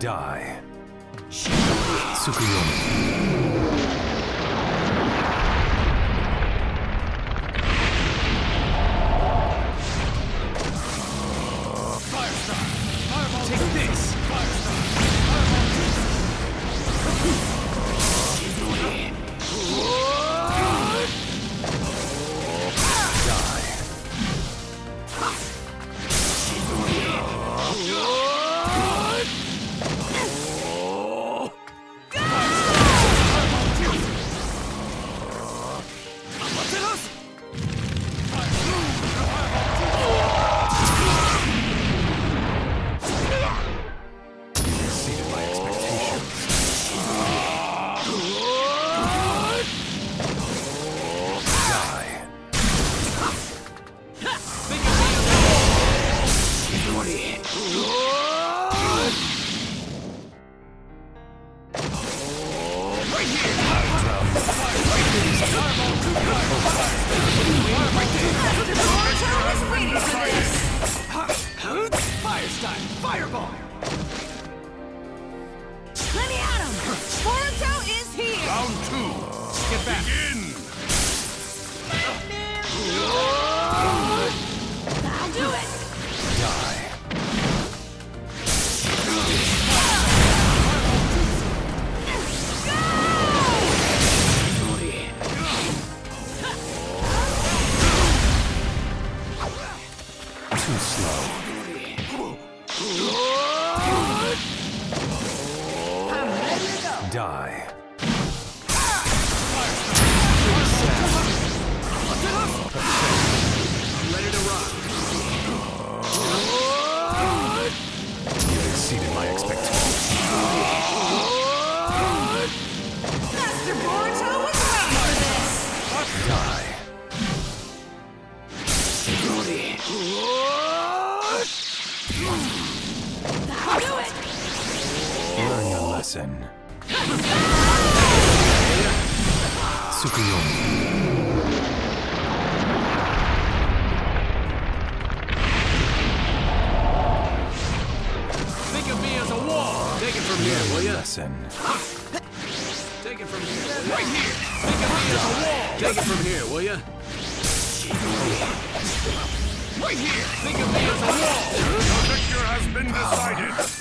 Die. Tsukuyomi. Take this! Fireball! Let me at him! Boruto is here! Round 2. Get back. Begin! I'll do it! Die. Too slow. I'm ready to go! Die. I'm ready to rock. You've exceeded my expectations. Master Boruto was ready for this! Die. I'll do it! Learn your lesson. Tsukuyomi. Think of me as a wall. Take it from here, will ya? Lesson. Take it from here. Right here. Think of me as a wall. Take it from here, will ya? Right here. Think of me as a wall. The victor has been decided.